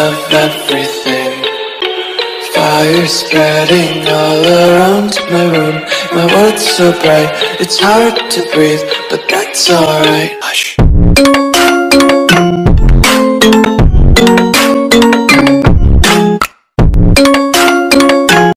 of everything. Fire spreading all around my room. My world's so bright, it's hard to breathe, but that's alright. Hush.